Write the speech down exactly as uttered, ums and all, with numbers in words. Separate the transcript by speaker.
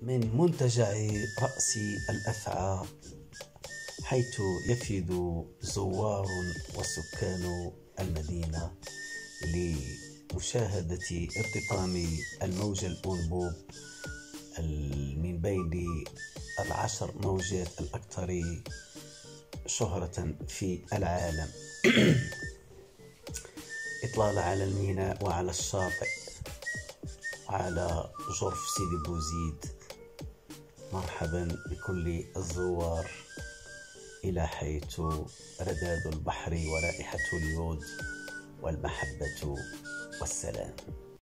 Speaker 1: من منتجع رأس الأفعى، حيث يفد زوار وسكان المدينة لمشاهدة ارتطام الموج الأنبوب من بين العشر موجات الأكثر شهرة في العالم. إطلالة على الميناء وعلى الشاطئ، على جرف سيدي بوزيد. مرحبا بكل الزوار إلى حيث رذاذ البحر ورائحة اليود والمحبة والسلام.